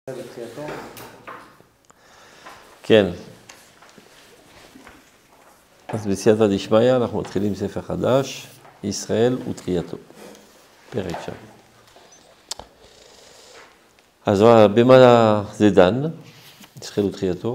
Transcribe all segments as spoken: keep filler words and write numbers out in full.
כן. אז בסייעתא דשמיא אנחנו מתחילים ספר חדש, ישראל ותחייתו. פרק שם. אז במה זה דן? ישראל ותחייתו.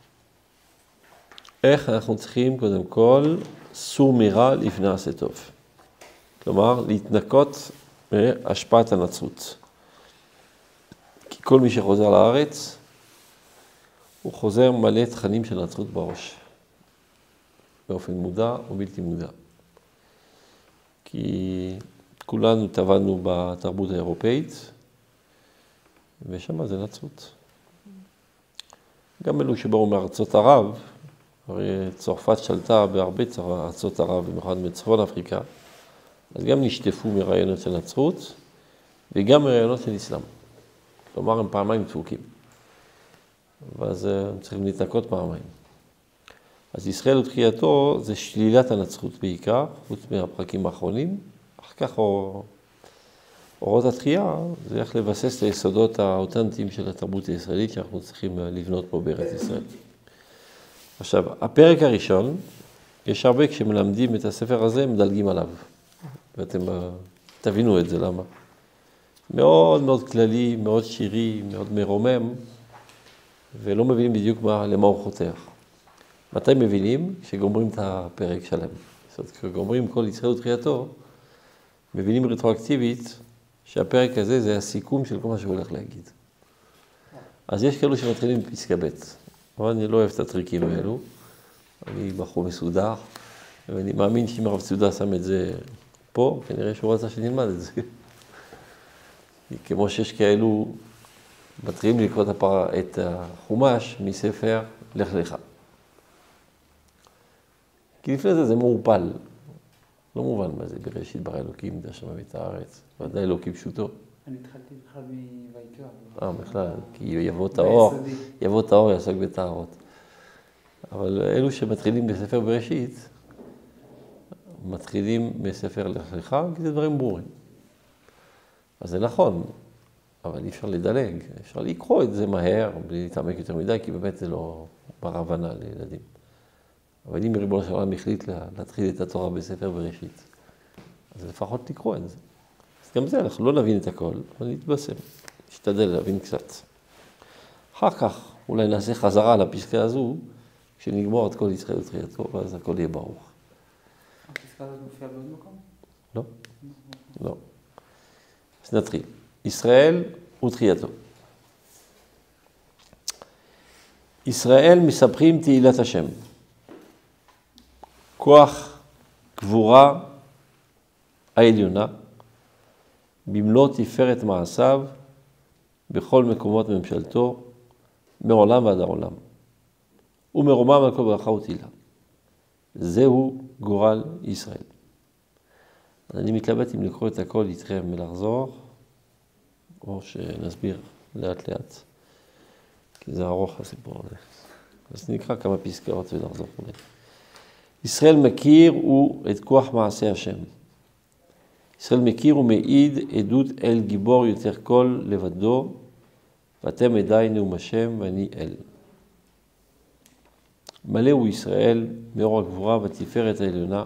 איך אנחנו צריכים קודם כל סור מרע לפני עשה טוב. כלומר, להתנקות מהשפעת הנצרות. כי כל מי שחוזר לארץ, הוא חוזר מלא תכנים של נצרות בראש. באופן מודע או בלתי מודע. כי כולנו טבענו בתרבות האירופאית, ושם זה נצרות. גם אלו שבאו מארצות ערב, הרי צרפת שלטה בהרבה ארצות ערב, במיוחד מצפון אפריקה, אז גם נשטפו מרעיונות של נצרות, וגם מרעיונות של אסלאם. כלומר, הם פעמיים דפוקים. ואז הם צריכים להתנקות פעמיים. אז ישראל ותחייתו זה שלילת הנצרות בעיקר, חוץ מהפרקים האחרונים. אחר כך אורות התחייה זה איך לבסס את היסודות האותנטיים של התרבות הישראלית שאנחנו צריכים לבנות פה בארץ ישראל. עכשיו, הפרק הראשון, יש הרבה כשמלמדים את הספר הזה, מדלגים עליו. ואתם תבינו את זה, למה? מאוד מאוד כללי, מאוד שירי, מאוד מרומם, ולא מבינים בדיוק מה, למה הוא חותך. מתי מבינים? כשגומרים את הפרק שלהם. זאת אומרת, כשגומרים כל ישראל ותחייתו, מבינים רטרואקטיבית שהפרק הזה זה הסיכום של כל מה שהוא הולך להגיד. אז יש כאלו שמתחילים בפסקה ב', אבל אני לא אוהב את הטריקים האלו. אני בחור מסודר, ואני מאמין שאם הרב צודה שם את זה פה, כנראה שהוא רצה שנלמד את זה. כמו שיש כאלו, מתחילים לקרוא את החומש מספר לך לך. כי לפני זה זה מעורפל. לא מובן מה זה, בראשית ברא אלוקים את השמיים ואת הארץ. ודאי אלוקים כפשוטו. אני התחלתי בכלל מויקרא. אה, בכלל, כי יבוא את האור, יבוא את האור יעסוק בטהרות. אבל אלו שמתחילים בספר בראשית, מתחילים בספר לך לך, כי זה דברים ברורים. אז זה נכון, אבל אי אפשר לדלג. אפשר לקרוא את זה מהר, בלי להתעמק יותר מדי, כי באמת זה לא בר הבנה לילדים. אבל אם ריבונו של עולם החליט להתחיל את התורה בספר בראשית, אז לפחות לקרוא את זה. אז גם זה, אנחנו לא נבין את הכל, אבל נתבשם, נשתדל להבין קצת. אחר כך אולי נעשה חזרה לפסקה הזו, כשנגמור את כל ישראל ותחייתו, ואז הכל יהיה ברוך. הפסקה הזאת מופיעה בעוד מקום? לא, לא. אז נתחיל. ישראל ותחייתו. ישראל מספרים תהילת השם. כוח גבורה העליונה, במלוא תפארת מעשיו, בכל מקומות ממשלתו, מעולם ועד העולם. ומרומם על כל ברכה ותהילה. זהו גורל ישראל. אז אני מתלבט אם לקרוא את הכל איתכם ולחזור, או שנסביר לאט לאט, כי זה ארוך הסיפור הזה. אז נקרא כמה פסקאות ונחזור אולי. ישראל מכיר הוא את כוח מעשה השם. ישראל מכיר ומעיד עדות אל גיבור יותר כל לבדו, ואתם עדיי נאום השם ואני אל. מלא הוא ישראל מאור הגבורה ותפארת העליונה,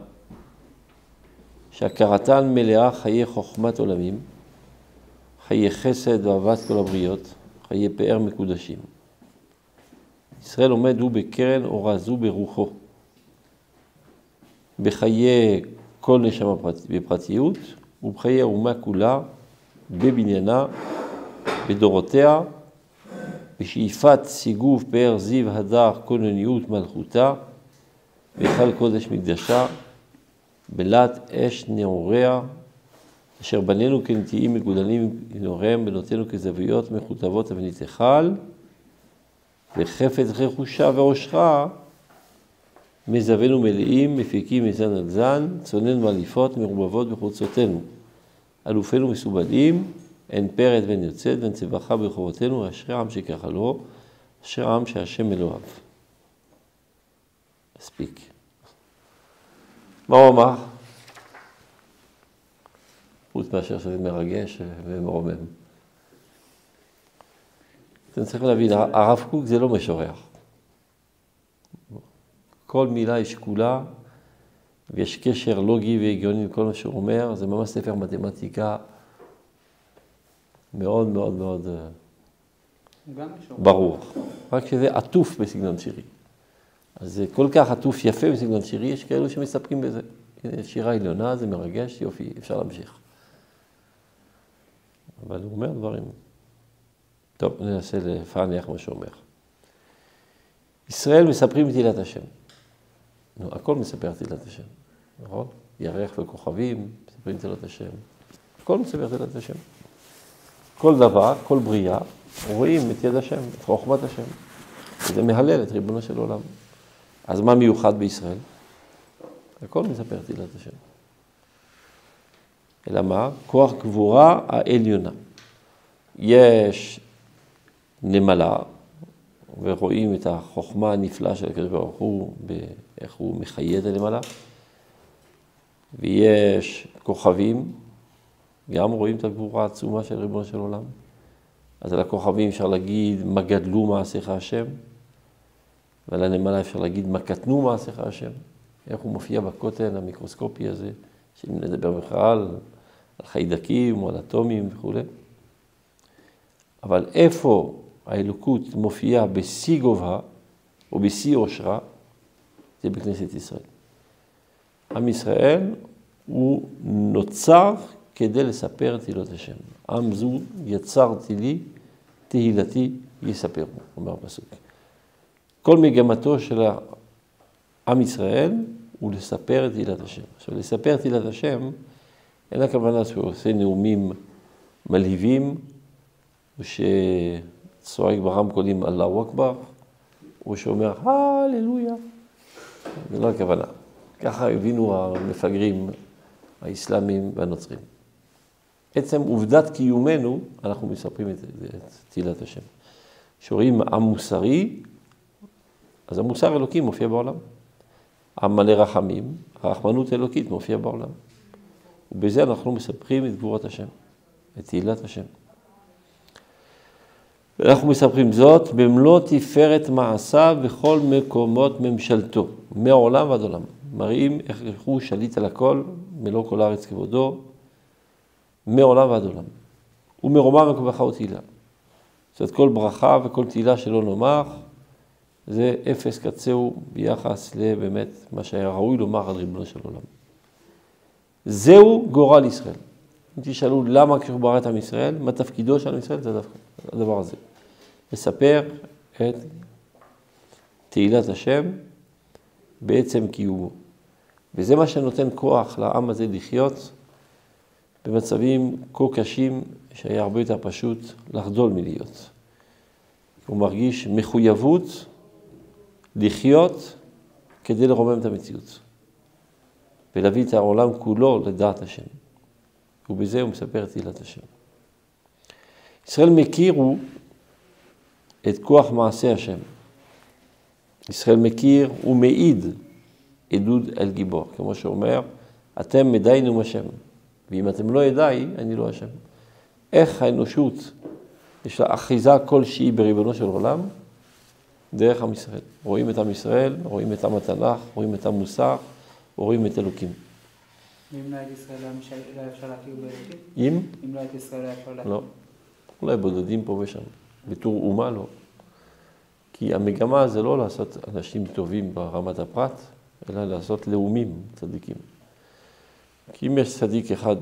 שהכרתן מלאה חיי חוכמת עולמים, חיי חסד ואהבת כל הבריות, חיי פאר מקודשים. ישראל עומד הוא בקרן אורה זו ברוחו, בחיי כל נשמה בפרטיות, ובחיי האומה כולה, בבניינה, בדורותיה, בשאיפת סיגוב פאר זיו הדר כונניות מלכותה, בהיכל קודש מקדשה, בלהט אש נעוריה, אשר בנינו כנטיעים מגודלים נעוריהם, בנותינו כזוויות מחוטבות אבנית היכל, וחפץ רכושה ועושרה, מזווינו מלאים, מפיקים מזן על זן, צונן מעליפות מרובבות בחוצותינו. אלופינו מסובלים, אין פרד ואין יוצאת, ואין צבחה ברחובותינו, אשרי עם שככה לו, אשרי עם שהשם אלוהיו. מספיק. מה הוא אמר? חוץ מאשר שזה מרגש ומרומם. אתם צריכים להבין, הרב קוק זה לא משורר. כל מילה היא שקולה, ויש קשר לוגי והגיוני לכל מה שהוא אומר, זה ממש ספר מתמטיקה מאוד מאוד מאוד ברור. רק שזה עטוף בסגנון שירי. אז זה כל כך עטוף יפה בסגנון שירי, יש כאלו שמסתפקים בזה. שירה עליונה, זה מרגש, יופי, אפשר להמשיך. אבל הוא אומר דברים. טוב, ננסה לפענח מה שאומר. ישראל מספרים את תהילת השם. נו, הכל מספר תהילת השם, נכון? ירח וכוכבים, מספרים תהילת השם. הכל מספר תהילת השם. כל דבר, כל בריאה, רואים את יד השם, את חוכמת השם. וזה מהלל את ריבונו של עולם. אז מה מיוחד בישראל? הכל מספר תהילת השם. אלא מה? כוח גבורה העליונה. יש נמלה, ורואים את החוכמה הנפלאה של הקדוש ברוך הוא, איך הוא מחיה את הנמלה. ויש כוכבים, גם רואים את הגבורה העצומה של ריבונו של עולם. אז על הכוכבים אפשר להגיד מה גדלו מעשיך השם, ועל הנמלה אפשר להגיד מה קטנו מעשיך השם. איך הוא מופיע בקוטן המיקרוסקופי הזה, שאם נדבר בכלל על חיידקים או על אטומים וכו'. אבל איפה האלוקות מופיעה בשיא גובה או בשיא עושרה, זה בכנסת ישראל. עם ישראל הוא נוצר כדי לספר את תהילות השם. עם זו יצרתי לי, תהילתי יספרו, אומר הפסוק. כל מגמתו של עם ישראל הוא לספר את תהילת השם. עכשיו, לספר את תהילת השם, אין הכוונה שהוא עושה נאומים מלהיבים, או שצועק ברמקולים אללהו אכבר, או שאומר הללויה. זה לא הכוונה. ככה הבינו המפגרים האסלאמים והנוצרים. עצם עובדת קיומנו, אנחנו מספרים את, את תהילת השם. שרואים עם מוסרי, אז המוסר אלוקי מופיע בעולם. עם מלא רחמים, הרחמנות אלוקית מופיע בעולם. ובזה אנחנו מספרים את גבורת השם, את תהילת השם. ואנחנו מספרים זאת במלוא תפארת מעשיו בכל מקומות ממשלתו, מהעולם ועד עולם. מראים איך הוא שליט על הכל, מלוא כל הארץ כבודו, מעולם ועד עולם. ומרומם וכבחה ותהילה. זאת אומרת, כל ברכה וכל תהילה שלא נאמר, זה אפס קצהו ביחס לבאמת מה שהיה ראוי לומר על ריבונו של עולם. זהו גורל ישראל. אם תשאלו למה כשהוא ברא את עם ישראל, מה תפקידו של עם ישראל, זה הדבר הזה. לספר את תהילת השם בעצם קיומו. וזה מה שנותן כוח לעם הזה לחיות במצבים כה קשים שהיה הרבה יותר פשוט לחדול מלהיות. הוא מרגיש מחויבות לחיות כדי לרומם את המציאות. ולהביא את העולם כולו לדעת השם. ובזה הוא מספר את תהילת השם. ישראל מכירו את כוח מעשה השם. ישראל מכיר ומעיד עדוד אל גיבור. כמו שאומר, אתם מדיינו השם. ואם אתם לא ידעי, אני לא השם. איך האנושות יש לה אחיזה כלשהי בריבונו של עולם? דרך עם ישראל. רואים את עם ישראל, רואים את עם התנ"ך, רואים את המוסר, רואים את אלוקים. ואם לא היית ישראל לא אפשר להכיר באלוקים? אם? אם לא היית ישראל לא אפשר להכיר? לא. אולי בודדים פה ושם. בתור אומה לא. כי המגמה זה לא לעשות אנשים טובים ברמת הפרט, אלא לעשות לאומים צדיקים. כי אם יש צדיק אחד,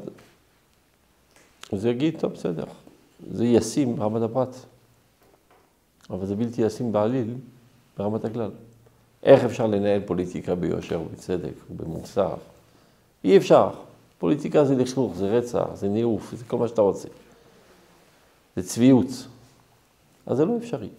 אז הוא יגיד, טוב, בסדר. זה ישים ברמת הפרט. אבל זה בלתי ישים בעליל ברמת הכלל. איך אפשר לנהל פוליטיקה ביושר ובצדק ובמוסר? אי אפשר. פוליטיקה זה לכלוך, זה רצח, זה ניאוף, זה כל מה שאתה רוצה. זה צביעות. אז זה לא אפשרי.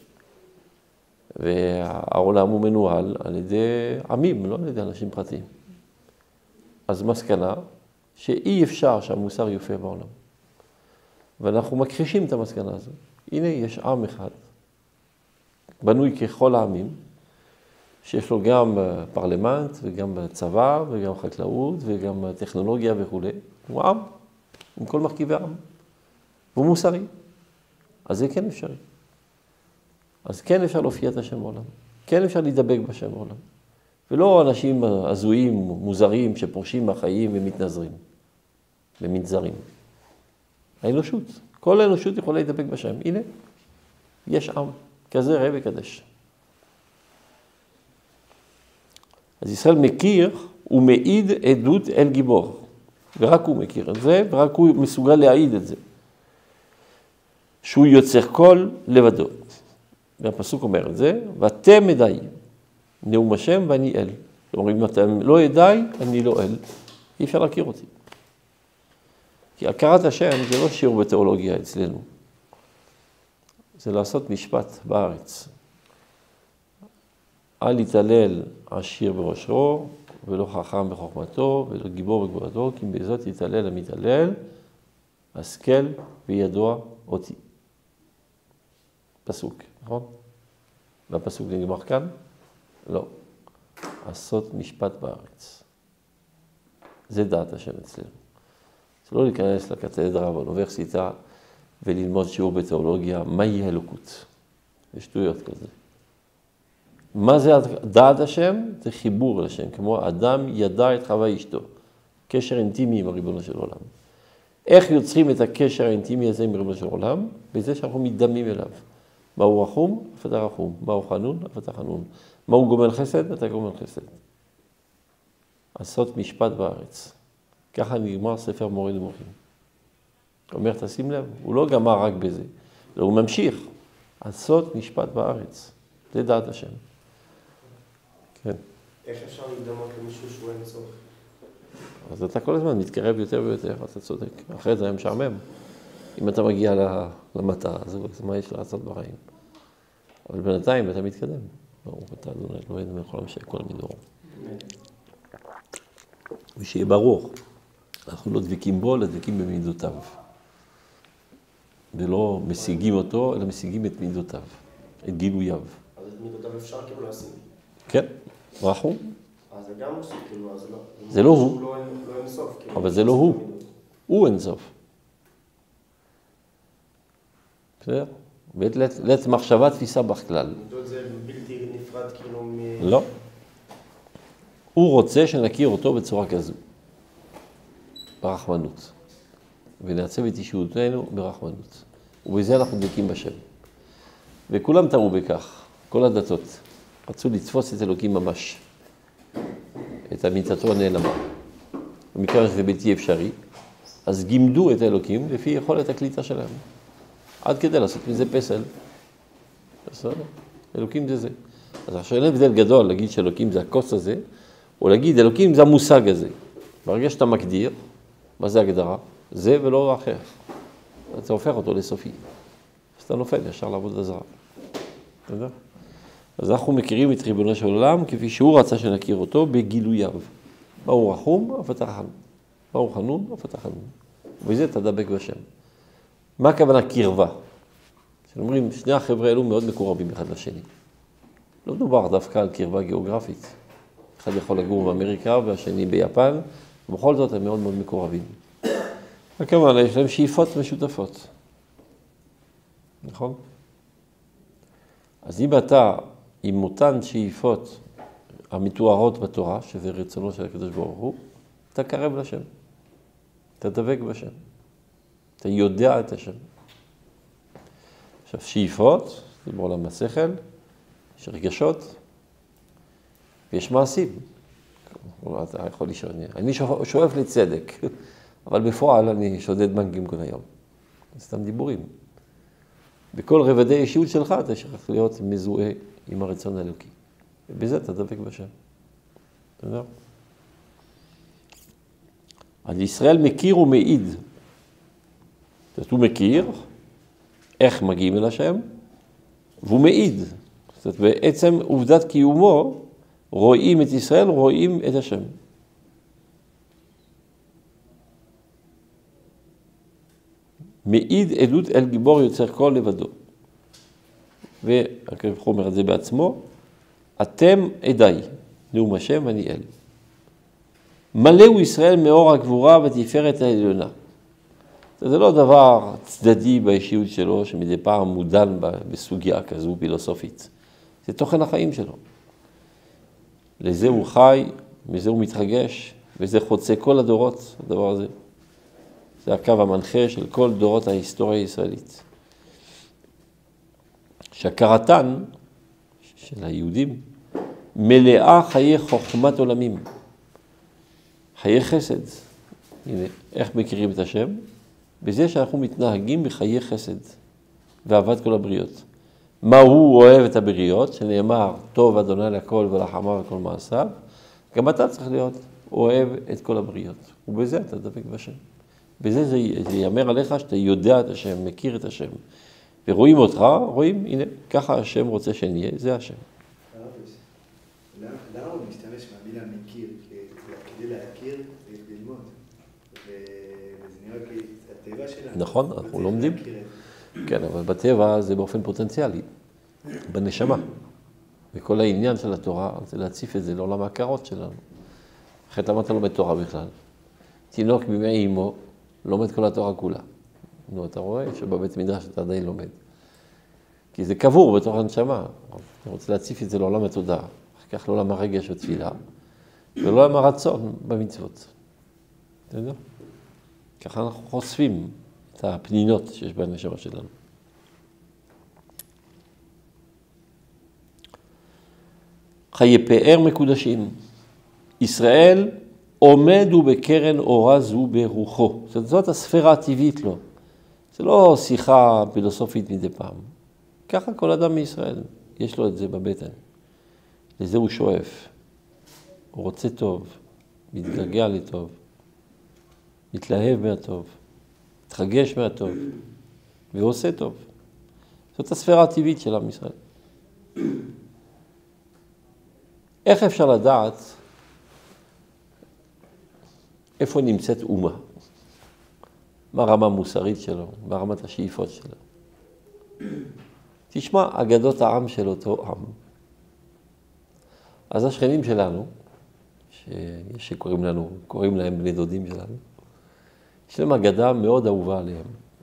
והעולם הוא מנוהל על ידי עמים, לא על ידי אנשים פרטיים. אז מסקנה שאי אפשר שהמוסר יופיע בעולם. ואנחנו מכחישים את המסקנה הזו. הנה יש עם אחד, בנוי ככל העמים, שיש לו גם פרלמנט וגם צבא וגם חקלאות וגם טכנולוגיה וכו'. הוא עם, עם כל מרכיבי העם. והוא מוסרי. אז זה כן אפשרי. אז כן אפשר להופיע את השם בעולם. כן אפשר להידבק בשם בעולם. ולא אנשים הזויים, מוזרים, שפורשים מהחיים ומתנזרים. ומתזרים. האנושות. כל האנושות יכולה להידבק בשם. הנה, יש עם. כזה ראה וקדש. אז ישראל מכיר ומעיד עדות אל גיבור. ורק הוא מכיר את זה, ורק הוא מסוגל להעיד את זה. שהוא יוצר קול לבדו. והפסוק אומר את זה, ואתם עדיי, נאום השם ואני אל. כלומר, אם אתם לא עדיי, אני לא אל. אי אפשר להכיר אותי. כי הכרת השם זה לא שיעור בתיאולוגיה אצלנו. זה לעשות משפט בארץ. אל יתהלל עשיר בראשו, ולא חכם בחוכמתו, ולא גיבור בגבורתו, כי בזאת יתהלל המתהלל, השכל וידוע אותי. פסוק, נכון? והפסוק נגמר כאן? לא. לעשות משפט בארץ. זה דעת השם אצלנו. זה לא להיכנס לקתדרה באוניברסיטה וללמוד שיעור בתיאולוגיה, מהי אלוקות. יש שטויות כזה. מה זה דעת השם? זה חיבור לשם, כמו אדם ידע את חווה אשתו. קשר אינטימי עם הריבונו של עולם. איך יוצרים את הקשר האינטימי הזה עם הריבונו של עולם? בזה שאנחנו מתדמים אליו. מהו רחום? אף אתה רחום. מהו חנון? אף אתה חנון. מהו גומל חסד? אתה גומל חסד. לעשות משפט בארץ. ככה נגמר ספר מורה נבוכים. הוא אומר, תשים לב, הוא לא גמר רק בזה. הוא ממשיך. לעשות משפט בארץ. זה דעת השם. כן. איך אפשר להקדמות למישהו שהוא אין סוף? אז אתה כל הזמן מתקרב יותר ויותר, אתה צודק. אחרי זה היה משעמם. אם אתה מגיע למטרה, אז מה יש לעשות בחיים? אבל בינתיים אתה מתקדם. ברוך אתה אדוני אלוהינו מלך העולם שהכל מדור. ושיהיה ברור, אנחנו לא דבקים בו, אלא דבקים במידותיו. ולא משיגים אותו, אלא משיגים את מידותיו, את גילוייו. אז את מידותיו אפשר כאילו להשיג? כן, רחום. אז זה גם עושה, כאילו, אז לא. זה לא הוא. לא אין סוף. אבל זה לא הוא. הוא אין סוף. בסדר? ולת מחשבה תפיסה בכלל. מידות זה בלתי נפרד כאילו מ... לא. הוא רוצה שנכיר אותו בצורה כזו. ברחמנות. ונעצב את אישיותנו ברחמנות. ובזה אנחנו דבקים בשם. וכולם תראו בכך, כל הדתות. רצו לתפוס את אלוקים ממש. את אמיתתו הנעלמה. ומכיוון שזה בלתי אפשרי, אז גימדו את האלוקים לפי יכולת הקליטה שלהם. עד כדי לעשות מזה פסל. בסדר? אלוקים זה זה. אז עכשיו אין הבדל גדול להגיד שאלוקים זה הכוס הזה, או להגיד אלוקים זה המושג הזה. ברגע שאתה מגדיר, מה זה הגדרה? זה ולא אחר. אתה הופך אותו לסופי. אז אתה נופל ישר לעבוד הזרה. בסדר? אז אנחנו מכירים את ריבונו של עולם כפי שהוא רצה שנכיר אותו בגילוייו. מהו רחום? אף אתה חנון. מהו חנון? אף אתה חנון. ובזה תדבק בשם. מה הכוונה קרבה? שאומרים, שני החבר'ה האלו מאוד מקורבים אחד לשני. לא מדובר דווקא על קרבה גיאוגרפית. אחד יכול לגור באמריקה והשני ביפן, ובכל זאת הם מאוד מאוד מקורבים. הכוונה, יש להם שאיפות משותפות. נכון? אז אם אתה עם אותן שאיפות המתוארות בתורה, שזה רצונו של הקדוש ברוך הוא, אתה קרב לשם. אתה דבק בשם. אתה יודע את השם. עכשיו, שאיפות, זה בעולם השכל, יש רגשות, ויש מעשים. אתה יכול לשאול, אני שואף לצדק, אבל בפועל אני שודד בנקים כל היום. זה סתם דיבורים. בכל רבדי אישיות שלך אתה צריך להיות מזוהה עם הרצון האלוקי. ובזה אתה דבק בשם. אתה יודע? אז ישראל מכיר ומעיד. זאת אומרת, הוא מכיר איך מגיעים אל השם, והוא מעיד. זאת אומרת, בעצם עובדת קיומו, רואים את ישראל, רואים את השם. מעיד עדות אל גיבור יוצר קול לבדו. והקרב אומר את זה בעצמו, אתם עדיי, נאום השם ואני אל. מלאו ישראל מאור הגבורה ותפארת העליונה. זה לא דבר צדדי באישיות שלו, שמדי פעם הוא דן בסוגיה כזו פילוסופית. זה תוכן החיים שלו. לזה הוא חי, מזה הוא מתרגש, וזה חוצה כל הדורות, הדבר הזה. זה הקו המנחה של כל דורות ההיסטוריה הישראלית. שהכרתן של היהודים מלאה חיי חוכמת עולמים. חיי חסד. הנה, איך מכירים את השם? בזה שאנחנו מתנהגים בחיי חסד ואהבת כל הבריות. מה הוא אוהב את הבריות? שנאמר, טוב אדוני לכל ולחמה וכל מעשיו. גם אתה צריך להיות אוהב את כל הבריות. ובזה אתה דבק בשם. בזה זה, זה יאמר עליך שאתה יודע את השם, מכיר את השם. ורואים אותך, רואים, הנה, ככה השם רוצה שנהיה, זה השם. למה הוא משתמש מהמילה מכיר? כדי להכיר, צריך ללמוד. וזה נראה כי הטבע שלנו. נכון, אנחנו לומדים. כן, אבל בטבע זה באופן פוטנציאלי, בנשמה. וכל העניין של התורה זה להציף את זה לעולם ההכרות שלנו. אחרת למה אתה לומד תורה בכלל? תינוק בימי אמו לומד כל התורה כולה. נו, אתה רואה שבבית מדרש אתה עדיין לומד. כי זה קבור בתוך הנשמה. אתה רוצה להציף את זה לעולם התודעה. אחר כך לעולם הרגש ותפילה, ולעולם הרצון במצוות. אתה יודע? ככה אנחנו חושפים את הפנינות שיש בנשמה שלנו. חיי פאר מקודשים. ישראל עומד ובקרן אורה זו ברוחו. זאת, זאת הספירה הטבעית לו. זה לא שיחה פילוסופית מדי פעם. ככה כל אדם מישראל, יש לו את זה בבטן. לזה הוא שואף. הוא רוצה טוב, מתגעגע לטוב, מתלהב מהטוב, מתרגש מהטוב, והוא עושה טוב. זאת הספירה הטבעית של עם ישראל. איך אפשר לדעת איפה נמצאת אומה? מה הרמה המוסרית שלו? מה רמת השאיפות שלו? תשמע, אגדות העם של אותו עם. אז השכנים שלנו, שקוראים לנו, קוראים להם בני דודים שלנו, יש להם אגדה מאוד אהובה עליהם.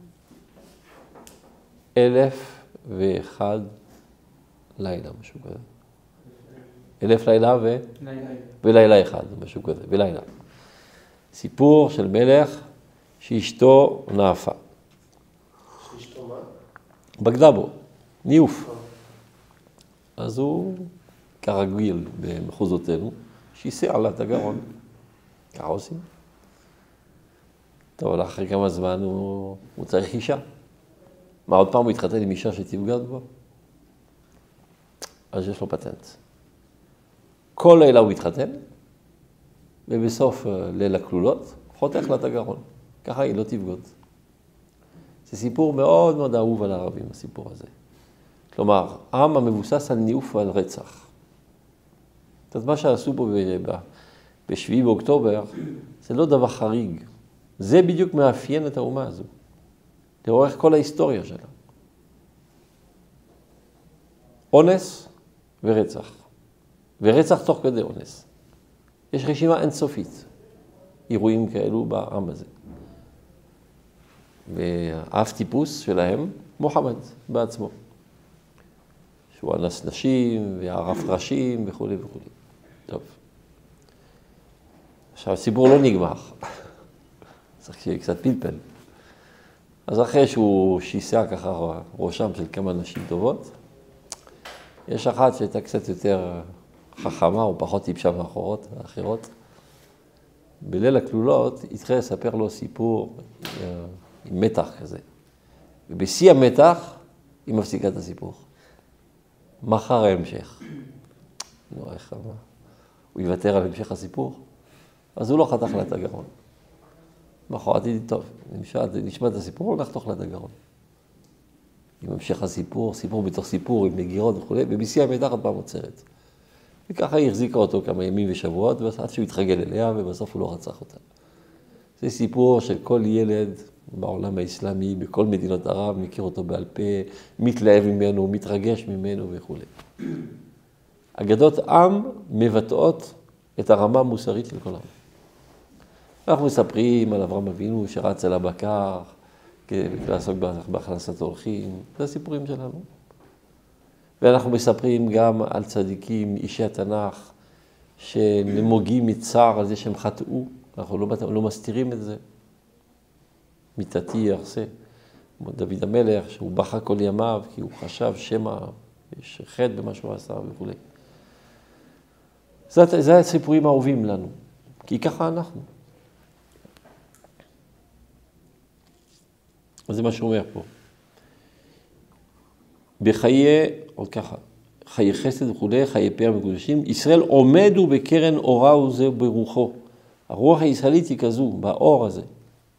אלף ואחד לילה, משהו כזה. אלף לילה ו... לילה. ולילה אחד, משהו כזה, ולילה. סיפור של מלך שאשתו נאפה. שאשתו מה? בגדה בו, ניוף. אז הוא, כרגיל במחוזותינו, שיסע לה את הגרון. ככה עושים. טוב, אחרי כמה זמן הוא, הוא צריך אישה. מה, עוד פעם הוא התחתן עם אישה שתבגד בו? אז יש לו פטנט. כל לילה הוא התחתן, ובסוף ליל הכלולות, חותך לה את הגרון. ככה היא לא תבגוד. זה סיפור מאוד מאוד אהוב על הערבים, הסיפור הזה. כלומר, עם המבוסס על ניאוף ועל רצח. זאת מה שעשו פה בשביעי באוקטובר, זה לא דבר חריג. זה בדיוק מאפיין את האומה הזו. לאורך כל ההיסטוריה שלה. אונס ורצח. ורצח תוך כדי אונס. יש רשימה אינסופית. אירועים כאלו בעם הזה. ואף טיפוס שלהם, מוחמד בעצמו. שהוא אנס נשים וערף ראשים וכו' וכו'. טוב. עכשיו, הסיפור לא נגמר. צריך שיהיה קצת פלפל. אז אחרי שהוא שיסע ככה ראשם של כמה נשים טובות, יש אחת שהייתה קצת יותר חכמה או פחות טיפשה מאחרות, האחרות. בליל הכלולות התחיל לספר לו סיפור עם מתח כזה. ובשיא המתח היא מפסיקה את הסיפור. מחר ההמשך. נו, איך אמר? הוא יוותר על המשך הסיפור? אז הוא לא חתך לה את הגרון. מחרת היא טוב, נשמע את הסיפור, הוא נחתוך לה את הגרון. עם המשך הסיפור, סיפור בתוך סיפור, עם נגירות וכו', ובשיא המתח עוד פעם עוצרת. וככה היא החזיקה אותו כמה ימים ושבועות, ועד שהוא התרגל אליה, ובסוף הוא לא רצח אותה. זה סיפור של כל ילד בעולם האסלאמי, בכל מדינות ערב, מכיר אותו בעל פה, מתלהב ממנו, מתרגש ממנו וכו'. אגדות עם מבטאות את הרמה המוסרית של כל עם. אנחנו מספרים על אברהם אבינו שרץ אל הבקר, לעסוק בהכנסת אורחים, זה הסיפורים שלנו. ואנחנו מספרים גם על צדיקים, אישי התנ"ך, שנמוגים מצער על זה שהם חטאו, אנחנו לא, לא מסתירים את זה. מיתתי יחסה, דוד המלך, שהוא בכה כל ימיו, כי הוא חשב שמא יש חטא במה שהוא עשה וכו'. זה, זה הסיפורים האהובים לנו, כי ככה אנחנו. אז זה מה שהוא אומר פה. בחיי, עוד ככה, חיי חסד וכו', חיי פאר מקודשים, ישראל עומדו בקרן אורה וזה ברוחו. הרוח הישראלית היא כזו, באור הזה.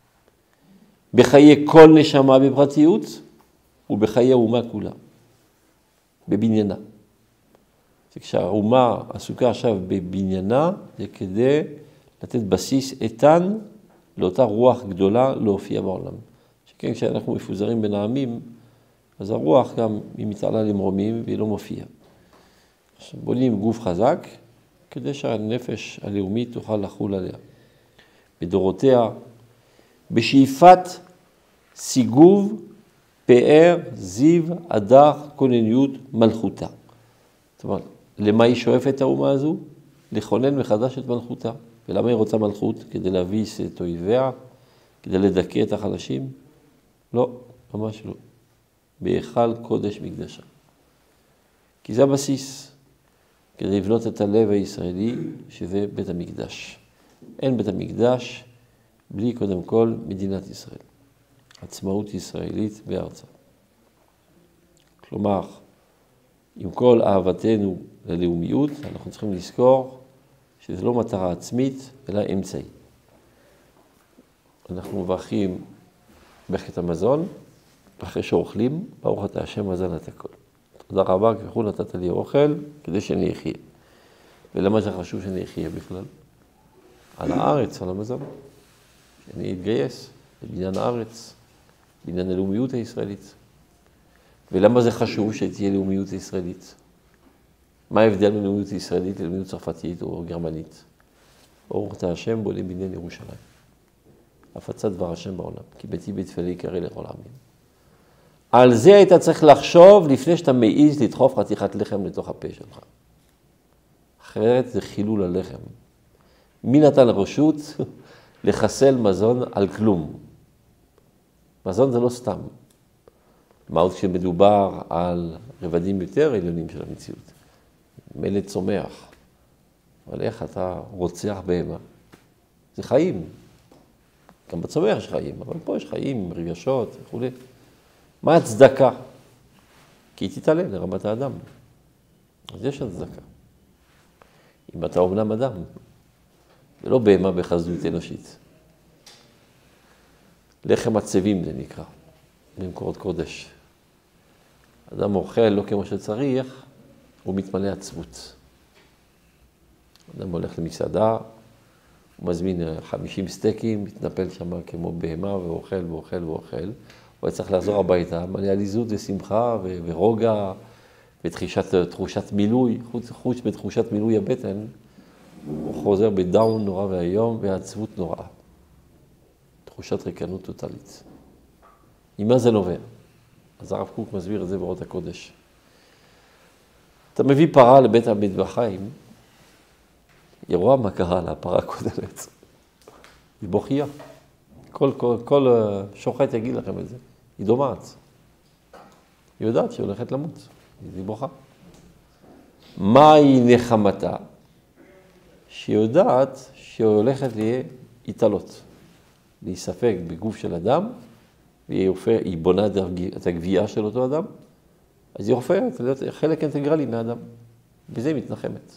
בחיי כל נשמה בפרטיות, ובחיי האומה כולה, בבניינה. כשהאומה עסוקה עכשיו בבניינה, זה כדי לתת בסיס איתן לאותה רוח גדולה להופיע בעולם. שכן כשאנחנו מפוזרים בין העמים, אז הרוח גם היא מתעלה למרומים והיא לא מופיעה. עכשיו בונים גוף חזק, כדי שהנפש הלאומית תוכל לחול עליה. בדורותיה, בשאיפת סיגוב, פאר, זיו, הדח, כונניות, מלכותה. זאת אומרת, למה היא שואפת האומה הזו? לכונן מחדש את מלכותה. ולמה היא רוצה מלכות? כדי להביס את אויביה, כדי לדכא את החלשים? לא, ממש לא. בהיכל קודש מקדשה. כי זה הבסיס, כדי לבנות את הלב הישראלי, שזה בית המקדש. אין בית המקדש בלי קודם כל מדינת ישראל. עצמאות ישראלית בארצה. כלומר, עם כל אהבתנו ללאומיות, אנחנו צריכים לזכור שזה לא מטרה עצמית, אלא אמצעי. אנחנו מברכים ברכת המזון, אחרי שאוכלים, ברוך אתה השם מזל את הכל. תודה רבה, ככל נתת לי אוכל, כדי שאני אחיה. ולמה זה חשוב שאני אחיה בכלל? על הארץ, על המזון. שאני אתגייס לבניין הארץ, לבניין הלאומיות הישראלית. ולמה זה חשוב שתהיה לאומיות ישראלית? מה ההבדל בין לאומיות ישראלית ללאומיות צרפתית או גרמנית? ברוך אתה השם בונים בניין ירושלים. הפצת דבר השם בעולם, כי ביתי בית תפלה יקרא לכל העמים. על זה היית צריך לחשוב לפני שאתה מעיז לדחוף חתיכת לחם לתוך הפה שלך. אחרת זה חילול הלחם. מי נתן רשות לחסל מזון על כלום? מזון זה לא סתם. מה עוד כשמדובר על רבדים יותר עליונים של המציאות? מלט צומח. אבל איך אתה רוצח בהמה? זה חיים. גם בצומח יש חיים, אבל פה יש חיים, רגשות וכו'. מה הצדקה? כי היא תתעלה לרמת האדם. אז יש הצדקה. אם אתה אומנם אדם, ולא בהמה בחזות אנושית. לחם עצבים זה נקרא, במקורות קודש. אדם אוכל לא כמו שצריך, הוא מתמלא עצבות. אדם הולך למסעדה, הוא מזמין חמישים סטייקים, מתנפל שם כמו בהמה ואוכל ואוכל ואוכל. הוא צריך לחזור הביתה, מלא עליזות ושמחה ורוגע ותחושת מילוי, חוץ, חוץ בתחושת מילוי הבטן, הוא חוזר בדאון נורא והיום ועצבות נוראה. תחושת ריקנות טוטלית. ממה זה נובע? אז הרב קוק מסביר את זה באורות הקודש. אתה מביא פרה לבית המטבחיים, היא רואה מה קרה לה, הפרה הקודמת. היא בוכייה. כל, כל, כל שוחט יגיד לכם את זה. היא דומעת. היא יודעת שהיא הולכת למות. היא בוכה. מהי נחמתה? שהיא יודעת שהיא הולכת להתעלות. להיספק בגוף של אדם, והיא הופך, היא בונה את הגבייה של אותו אדם, אז היא הופכת להיות חלק אינטגרלי מהאדם. בזה היא מתנחמת.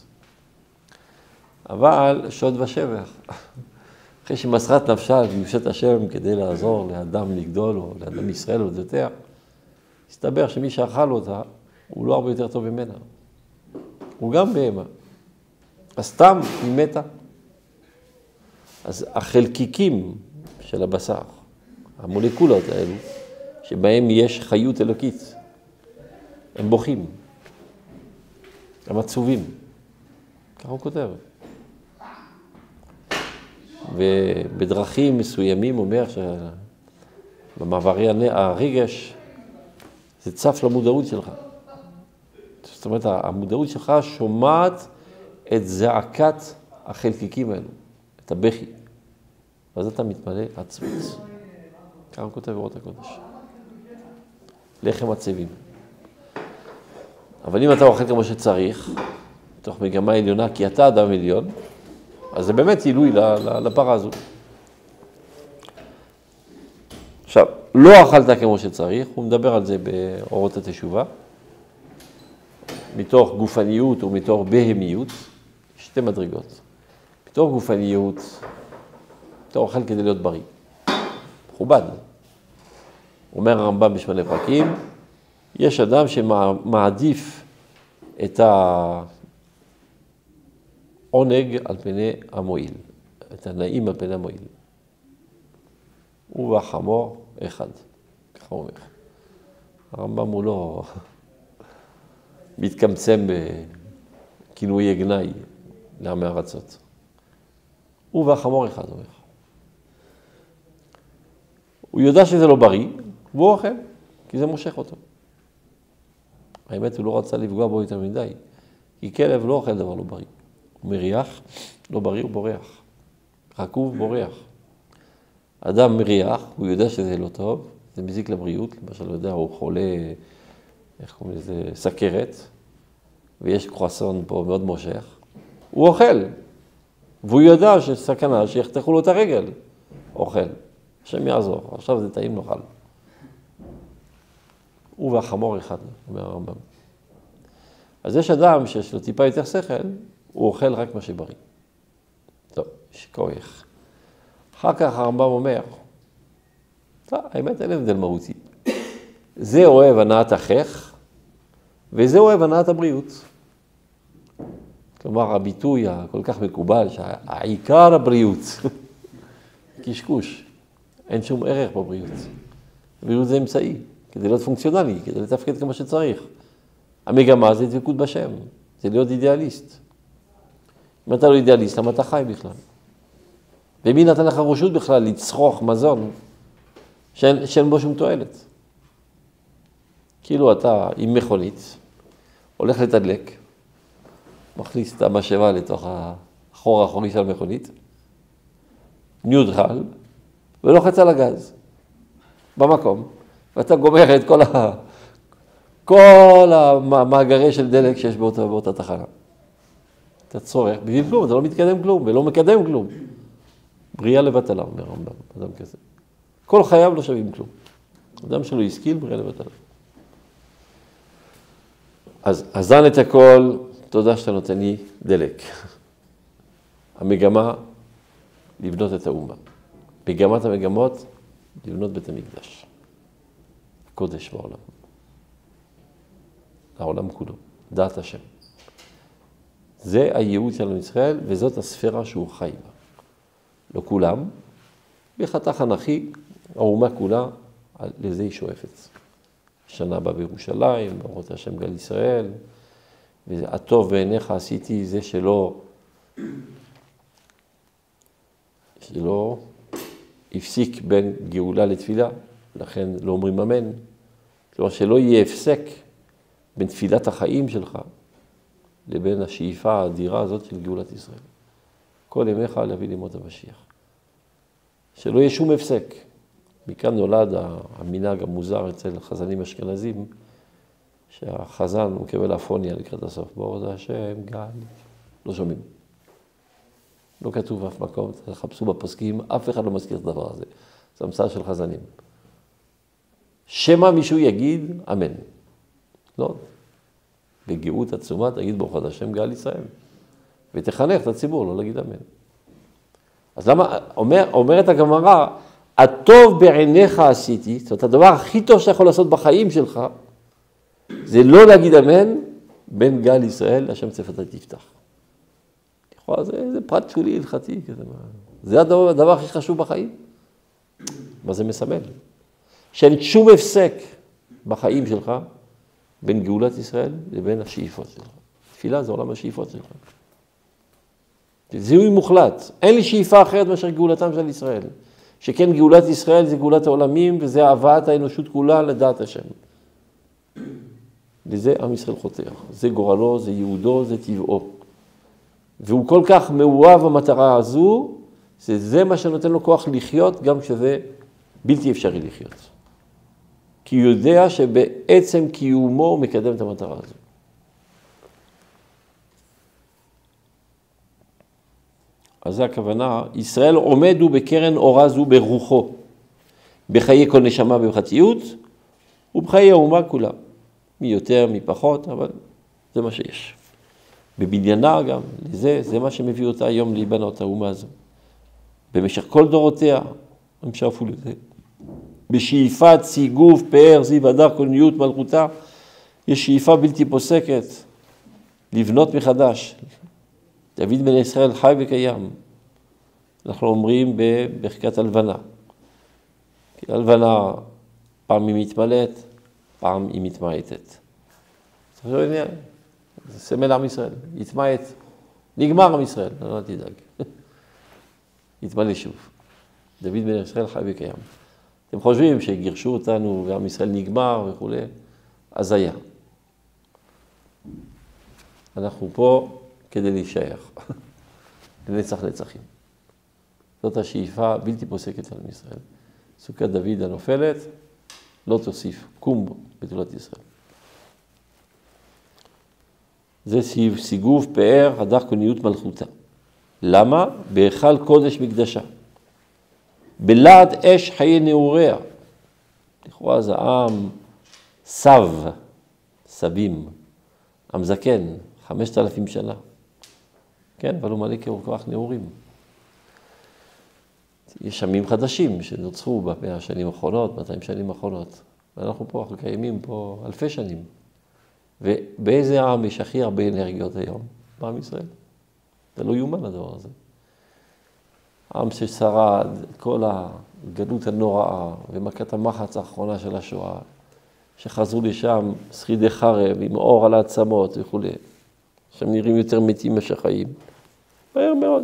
אבל שוד ושבח. אחרי שמסרת נפשה על קדושת השם כדי לעזור לאדם לגדול או לאדם ישראל או דתיה, הסתבר שמי שאכל אותה הוא לא הרבה יותר טוב ממנה. הוא גם בהמה. אז סתם היא מתה. אז החלקיקים של הבשר, המולקולות האלו, שבהם יש חיות אלוקית, הם בוכים. הם עצובים. ככה הוא כותב. ובדרכים מסוימים אומר במעברי הרגש, זה צף למודעות שלך. זאת אומרת, המודעות שלך שומעת את זעקת החלקיקים האלו, את הבכי. ואז אתה מתמלא עצבות. ככה כותב אורות הקודש. לחם עצבים. אבל אם אתה אוכל כמו שצריך, תוך מגמה עליונה, כי אתה אדם עליון, אז זה באמת עילוי לפרה הזו. עכשיו, לא אכלת כמו שצריך, הוא מדבר על זה באורות התשובה, מתוך גופניות ומתוך בהמיות, שתי מדרגות. מתוך גופניות, אתה אוכל כדי להיות בריא. מכובד. אומר הרמב"ם בשמונה פרקים, יש אדם שמעדיף את העונג על פני המועיל, את הנעים על פני המועיל. הוא והחמור אחד, ככה הוא אומר. הרמב"ם הוא לא מתקמצם בכינויי גנאי לעמי ארצות. הוא והחמור אחד, הוא אומר. הוא יודע שזה לא בריא, והוא אוכל, כי זה מושך אותו. האמת, הוא לא רצה לפגוע בו יותר מדי, כי כלב לא אוכל דבר לא בריא. הוא מריח, לא בריא, הוא בורח. רקוב, בורח. אדם מריח, הוא יודע שזה לא טוב, זה מזיק לבריאות, למשל, לא יודע, הוא חולה, איך קוראים לזה, סכרת, ויש קרואסון פה מאוד מושך, הוא אוכל, והוא יודע שיש סכנה שיחתכו לו את הרגל, אוכל. השם יעזור, עכשיו זה טעים נאכל. הוא והחמור אחד, אומר הרמב"ם. אז יש אדם שיש לו טיפה יותר שכל, הוא אוכל רק מה שבריא. טוב, יש כוח. אחר כך הרמב"ם אומר, טוב, האמת אין הבדל מהותי. זה אוהב הנעת החך, וזה אוהב הנעת הבריאות. כלומר, הביטוי הכל כך מקובל, שהעיקר הבריאות, קשקוש. אין שום ערך בבריאות. הבריאות זה אמצעי, כדי להיות פונקציונלי, כדי לתפקד כמו שצריך. המגמה זה דבקות בשם, זה להיות אידיאליסט. אם אתה לא אידיאליסט, למה אתה חי בכלל? ומי נתן לך רשות בכלל לצרוך מזון שאין, שאין בו שום תועלת? כאילו אתה עם מכונית, הולך לתדלק, מכניס את המשאבה לתוך החור האחורי של המכונית, ניוטרל, ולוחץ על הגז, במקום, ואתה גומר את כל, ה... כל המאגרי של דלק שיש באותה, באותה תחנה. אתה צורך, בשביל כלום, אתה לא מתקדם כלום, ולא מקדם כלום. בריאה לבטלה, אומר הרמב"ם, אדם כזה. כל חייו לא שווים כלום. אדם שלו השכיל, בריאה לבטלה. אז אזן את הכל, תודה שאתה נותן לי דלק. המגמה, לבנות את האומה. מגמת המגמות, לבנות בית המקדש. קודש בעולם. העולם כולו, דעת השם. זה הייעוד של עם ישראל, וזאת הספירה שהוא חי בה. לא כולם, בחתך אנכי, האומה כולה, לזה היא שואפת. שנה הבאה בירושלים, באורות השם גל ישראל, והטוב בעיניך עשיתי זה שלא, שלא הפסיק בין גאולה לתפילה, לכן לא אומרים אמן. כלומר שלא יהיה הפסק בין תפילת החיים שלך לבין השאיפה האדירה הזאת של גאולת ישראל. כל ימיך להביא לימות המשיח. שלא יהיה שום הפסק. מכאן נולד המנהג המוזר אצל חזנים אשכנזים, שהחזן הוא מקבל אפוניה לקראת הסוף. בעוד השם, גל, לא שומעים. לא כתוב אף מקום, תחפשו בפוסקים, אף אחד לא מזכיר את הדבר הזה. זה המצאה של חזנים. שמה מישהו יגיד, אמן. לא. בגאות עצומה תגיד ברוך השם גאל ישראל. ותחנך את הציבור, לא להגיד אמן. אז למה, אומר, אומרת הגמרא, הטוב בעיניך עשיתי, זאת אומרת, הדבר הכי טוב שאתה יכול לעשות בחיים שלך, זה לא להגיד אמן, בין גאל ישראל, השם צפתה תפתח. זה, זה פרט שולי הלכתי, כזה. זה הדבר, הדבר הכי חשוב בחיים. מה זה מסמל? שאין שום הפסק בחיים שלך, בין גאולת ישראל לבין השאיפות שלך. תפילה זה עולם השאיפות שלך. זיהוי מוחלט. אין לי שאיפה אחרת מאשר גאולתם של ישראל. שכן גאולת ישראל זה גאולת העולמים, וזה הבאת האנושות כולה לדעת השם. לזה עם ישראל חותר. זה גורלו, זה יהודו, זה טבעו. והוא כל כך מאוהב במטרה הזו, שזה מה שנותן לו כוח לחיות, גם כשזה בלתי אפשרי לחיות. כי הוא יודע שבעצם קיומו הוא מקדם את המטרה הזו. אז זה הכוונה, ישראל עומד הוא בקרן אורה זו ברוחו, בחיי כל נשמה בפרטיות, ובחיי האומה כולה. מי יותר, מי פחות, אבל זה מה שיש. בבניינה גם, לזה, זה מה שמביא אותה היום להיבנות האומה הזו. במשך כל דורותיה, הם שאפו לזה. בשאיפת סיגוף, פאר, זיו, הדר, קולניות, מלכותה, יש שאיפה בלתי פוסקת לבנות מחדש. דוד בן ישראל חי וקיים. אנחנו אומרים בברכת הלבנה. כי הלבנה פעם היא מתמלאת, פעם היא מתמעטת. זה סמל עם ישראל, יתמעט. נגמר עם ישראל, לא תדאג. יתמלא שוב. דוד בן ישראל חי וקיים. אתם חושבים שגירשו אותנו ועם ישראל נגמר וכו', אז היה. אנחנו פה כדי להישאר. לנצח נצחים. זאת השאיפה בלתי פוסקת של עם ישראל. סוכת דוד הנופלת, לא תוסיף, קום בתולת ישראל. זה סיגוף, פאר, הדר, קוניות, מלכותה. למה? בהיכל קודש מקדשה. בלעד אש חיי נעוריה. לכאורה זה עם סב, סבים, עם זקן, חמשת אלפים שנה. כן, אבל הוא מלא כוח נעורים. יש עמים חדשים שנוצרו במאה השנים האחרונות, מאתיים שנים האחרונות. ואנחנו פה, אנחנו קיימים פה אלפי שנים. ובאיזה עם יש הכי הרבה אנרגיות היום? בעם ישראל. זה לא יומן הדבר הזה. עם ששרד כל הגלות הנוראה ומכת המחץ האחרונה של השואה, שחזרו לשם שרידי חרב עם אור על העצמות וכו'. שהם נראים יותר מתים משחיים. מהר מאוד.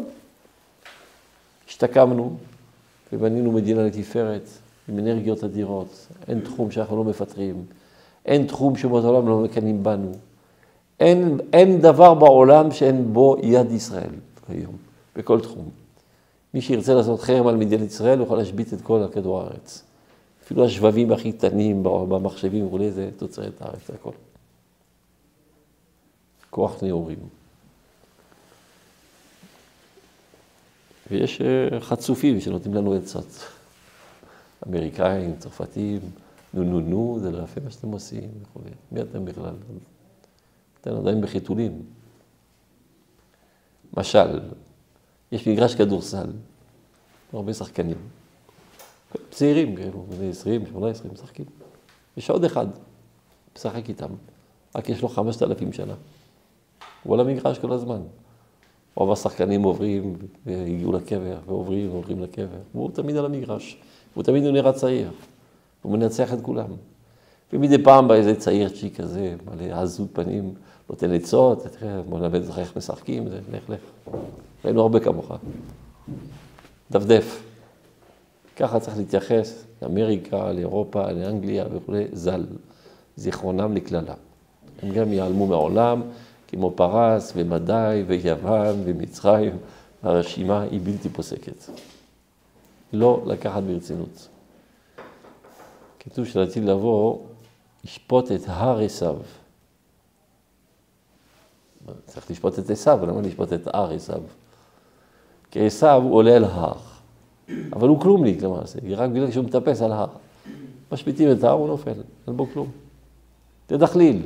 השתקמנו ובנינו מדינה לתפארת עם אנרגיות אדירות. אין תחום שאנחנו לא מפטרים. אין תחום שבו העולם לא מקנים בנו. אין, אין דבר בעולם שאין בו יד ישראל היום, בכל תחום. מי שירצה לעשות חרם על מדינת ישראל, יוכל להשבית את כל כדור הארץ. אפילו השבבים הכי קטנים במחשבים וכו', זה תוצרת הארץ, הכל. כוח נעורים. ויש חצופים שנותנים לנו עצות. אמריקאים, צרפתים, נו נו נו, זה לא יפה מה שאתם עושים וכו'. מי אתם בכלל? אתם עדיין בחיתולים. משל, יש מגרש כדורסל, הרבה שחקנים. צעירים כאלו, בני עשרים, שמונה עשרים משחקים. יש עוד אחד, משחק איתם, רק יש לו חמשת אלפים שנה. הוא על המגרש כל הזמן. רוב השחקנים עוברים, והגיעו לקבר, ועוברים והולכים לקבר. והוא תמיד על המגרש, והוא תמיד הוא נראה צעיר. הוא מנצח את כולם. ומדי פעם בא איזה צעיר צ'יק כזה, מלא עזות פנים, נותן עצות, תראה, בוא נלמד לך איך משחקים, זה לך לך. ראינו הרבה כמוך. דפדף. ככה צריך להתייחס לאמריקה, לאירופה, לאנגליה וכו', ז"ל. זיכרונם לכללה. הם גם ייעלמו מהעולם, כמו פרס ומדי ויוון ומצרים. הרשימה היא בלתי פוסקת. לא לקחת ברצינות. כתוב שלעתיד לבוא, ישפוט את הר עשיו. צריך לשפוט את עשיו, למה לשפוט את הר עשיו? כי עשיו הוא עולה על ההר, אבל הוא כלומניק למעשה, רק בגלל שהוא מטפס על ההר. משפיטים את ההר, הוא נופל, אין בו כלום. זה דחליל.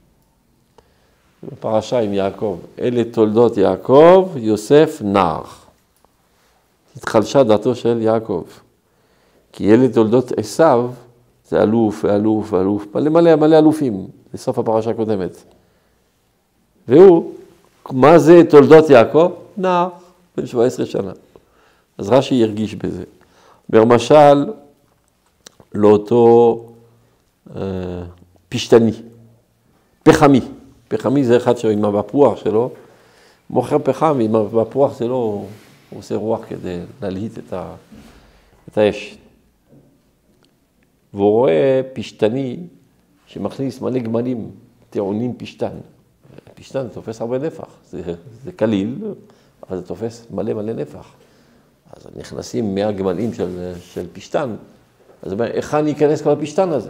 בפרשה עם יעקב, אלה תולדות יעקב, יוסף נער. התחלשה דעתו של יעקב. כי אלה תולדות עשיו, זה אלוף, אלוף, אלוף, מלא מלא מלא אלופים, בסוף הפרשה הקודמת. והוא, מה זה תולדות יעקב? נער, בן שבע עשרה שנה. אז רש"י ירגיש בזה. ברמשל, לאותו אה, פשטני, פחמי. פחמי זה אחד שעם הבפוח שלו, מוכר פחם, עם הבפוח שלו, הוא עושה רוח כדי להלהיט את, ה, את האש. והוא רואה פשטני שמכניס מלא גמלים, טעונים פשטן. פשטן תופס הרבה נפח, זה, זה קליל, אבל זה תופס מלא מלא נפח. אז נכנסים מאה גמלים של, של פשטן, אז הוא אומר, איך אני אכנס כל הפשטן הזה?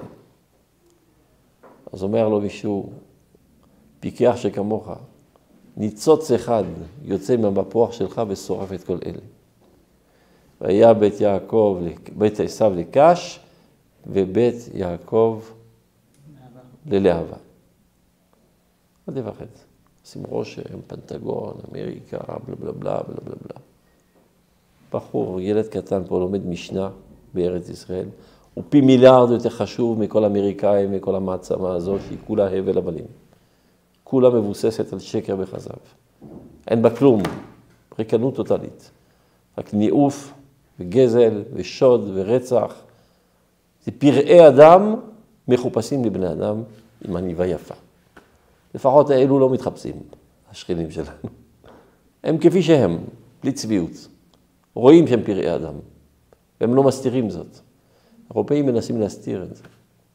אז אומר לו מישהו, פיקח שכמוך, ניצוץ אחד יוצא מהבפוח שלך ושורף את כל אלה. והיה בית יעקב, בית עשיו לקש, ובית יעקב ללהבה. אל תפחד. עושים רושם, פנטגון, אמריקה, בלה בלה בלה בלה בלה בלה. בחור, ילד קטן פה לומד משנה בארץ ישראל, הוא פי מיליארד יותר חשוב מכל האמריקאים, מכל המעצמה הזאת, שהיא כולה הבל הבלים. כולה מבוססת על שקר וכזב. אין בה כלום, ריקנות טוטלית. רק ניאוף וגזל ושוד ורצח. זה פראי אדם מחופשים לבני אדם עם עניבה יפה. לפחות האלו לא מתחפשים, השכנים שלנו. הם כפי שהם, בלי צביעות. רואים שהם פראי אדם, והם לא מסתירים זאת. אירופאים מנסים להסתיר את זה.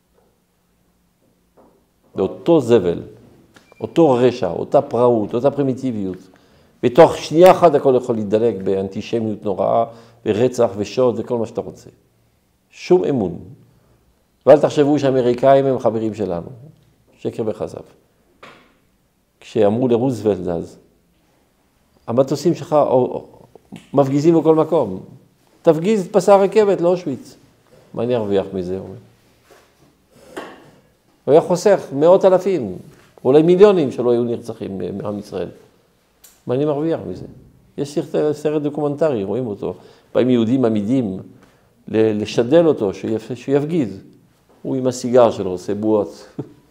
באותו זבל, אותו רשע, אותה פראות, אותה פרימיטיביות. בתוך שנייה אחת הכל יכול להידלק באנטישמיות נוראה, ברצח ושוד וכל מה שאתה רוצה. שום אמון. ואל תחשבו שהאמריקאים הם חברים שלנו. שקר וכזב. כשאמרו לרוזוולט אז, המטוסים שלך מפגיזים בכל מקום. תפגיז את פסי הרכבת לאושוויץ. מה אני ארוויח מזה? הוא היה חוסך מאות אלפים, אולי מיליונים שלא היו נרצחים מעם ישראל. מה אני מרוויח מזה? יש סרט, סרט דוקומנטרי, רואים אותו. באים יהודים עמידים לשדל אותו, שיפגיז. הוא עם הסיגר שלו עושה בועות.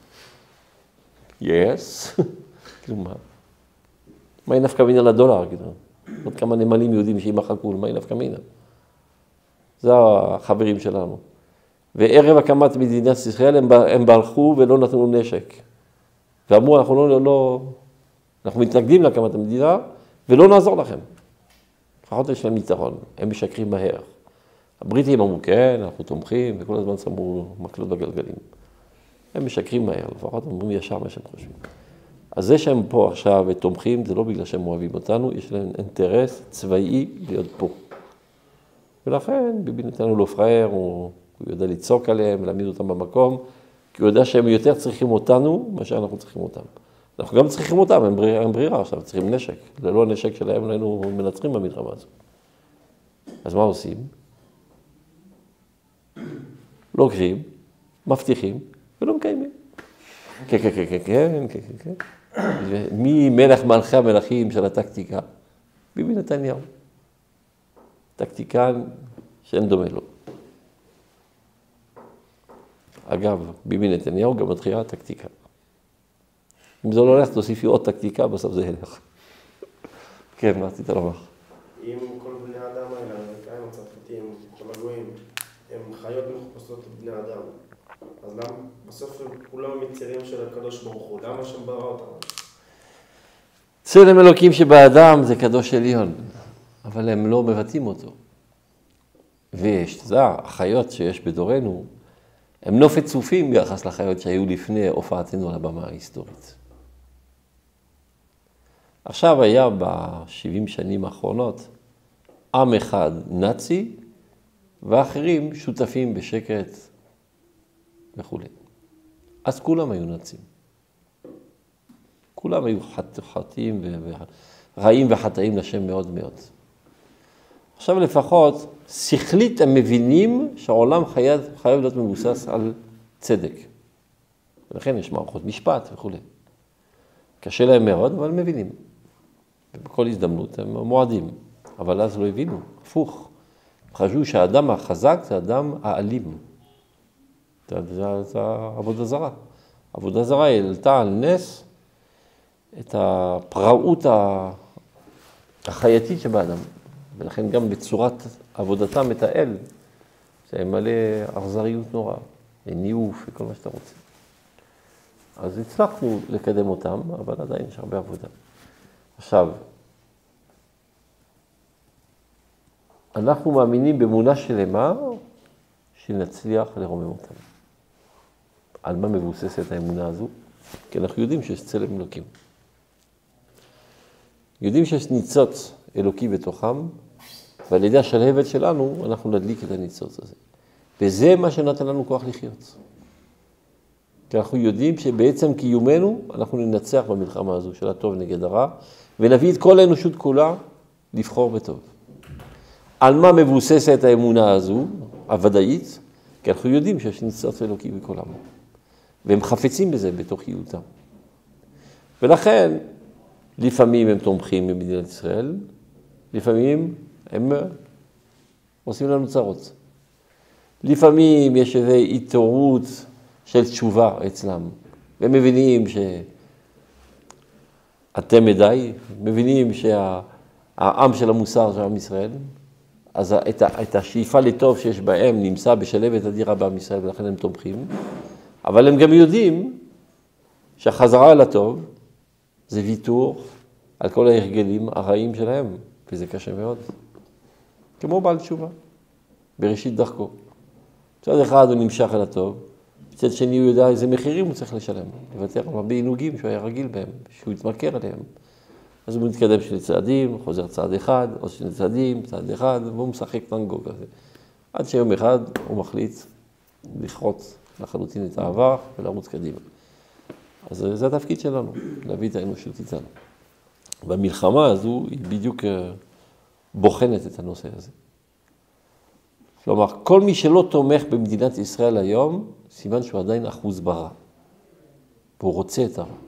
יס. כאילו מה? מה היא נפקא מינה לדולר? עוד כמה נמלים יהודים שימחקו, מה היא נפקא מינה? זה החברים שלנו. וערב הקמת מדינת ישראל הם, הם ברחו ולא נתנו נשק. ואמרו, אנחנו לא, לא, אנחנו מתנגדים להקמת המדינה ולא נעזור לכם. לפחות יש להם יתרון, הם משקרים מהר. הבריטים אמרו, כן, אנחנו תומכים, וכל הזמן שמו מקלות בגלגלים. הם משקרים מהר, לפחות אומרים ישר מה שהם חושבים. אז זה שהם פה עכשיו ותומכים, זה לא בגלל שהם אוהבים אותנו, יש להם אינטרס צבאי להיות פה. ולכן ביבי נתנו לו פראייר, הוא, הוא יודע לצעוק עליהם, להעמיד אותם במקום, כי הוא יודע שהם יותר צריכים אותנו, מה שאנחנו צריכים אותם. אנחנו גם צריכים אותם, הם ברירה, הם ברירה עכשיו, צריכים נשק. ללא הנשק שלהם, היינו מנצחים במלחמה הזו. אז מה עושים? לוקחים, מבטיחים, ולא מקיימים. כן, כן, כן, כן, כן, כן, כן. מי מלך מלכי המלכים של הטקטיקה? ביבי נתניהו. טקטיקן שאין דומה לו. אגב, ביבי נתניהו גם מתחילה טקטיקה. אם זה לא הולך, תוסיפי עוד טקטיקה, בסוף זה ילך. כן, מה רצית לומר? אם כל בני האדם האלה, האמריקאים הצרפתיים, כל הגויים, הם חיות מחופשות בני אדם, אז למה בסוף הם כולם מצרים של הקדוש ברוך הוא? למה שם ברא אותם? צלם אלוקים שבאדם זה קדוש עליון, אבל הם לא מבטאים אותו. ויש, זה החיות שיש בדורנו, הם נופת צופים ביחס לחיות שהיו לפני הופעתנו על הבמה ההיסטורית. עכשיו היה ב-שבעים שנים האחרונות עם אחד נאצי, ואחרים שותפים בשקט וכו'. אז כולם היו נאצים. כולם היו חטאים ורעים וחטאים לשם מאוד מאוד. עכשיו לפחות, שכלית הם מבינים שהעולם חייב, חייב להיות מבוסס על צדק. ולכן יש מערכות משפט וכו'. קשה להם מאוד, אבל הם מבינים. ובכל הזדמנות הם מועדים. אבל אז לא הבינו, הפוך. חשבו שהאדם החזק זה האדם האלים. זה, זה, זה עבודה זרה. עבודה זרה העלתה על נס את הפראות החייתית שבאדם. ולכן גם בצורת עבודתם את האל, זה מלא אכזריות נורא, ניאוף וכל מה שאתה רוצה. אז הצלחנו לקדם אותם, אבל עדיין יש הרבה עבודה. עכשיו, אנחנו מאמינים באמונה שלמה שנצליח לרומם אותם. על מה מבוססת האמונה הזו? כי אנחנו יודעים שיש צלם אלוקים. יודעים שיש ניצוץ אלוקי בתוכם, ועל ידי השלהבת שלנו אנחנו נדליק את הניצוץ הזה. וזה מה שנתן לנו כוח לחיות. כי אנחנו יודעים שבעצם קיומנו אנחנו ננצח במלחמה הזו של הטוב נגד הרע, ונביא את כל האנושות כולה לבחור בטוב. על מה מבוססת האמונה הזו, הוודאית? כי אנחנו יודעים שיש ניצוץ אלוקי בכל עמו. והם חפצים בזה בתוכיותם. ולכן, לפעמים הם תומכים במדינת ישראל, לפעמים הם עושים לנו צרות. לפעמים יש איזו התעוררות של תשובה אצלם, והם מבינים שאתם מדי, מבינים שהעם של המוסר של עם ישראל, אז את, את השאיפה לטוב שיש בהם נמצא בשלבת אדירה בעם ישראל, ולכן הם תומכים, אבל הם גם יודעים שהחזרה על הטוב זה ויתור על כל ההרגלים הרעים שלהם, וזה קשה מאוד. כמו בעל תשובה, בראשית דרכו. מצד אחד הוא נמשך על הטוב, מצד שני הוא יודע איזה מחירים הוא צריך לשלם, לוותר על הרבה עינוגים שהוא היה רגיל בהם, שהוא התמכר עליהם. אז הוא מתקדם שני צעדים, חוזר צעד אחד, עוד שני צעדים, צעד אחד, והוא משחק טנגו כזה. עד שיום אחד הוא מחליט לכרות לחלוטין את העבר ולרוץ קדימה. אז זה התפקיד שלנו, להביא את האנושות איתנו. והמלחמה הזו היא בדיוק בוחנת את הנושא הזה. כלומר, כל מי שלא תומך במדינת ישראל היום, סימן שהוא עדיין אחוז ברע. והוא רוצה את הרע.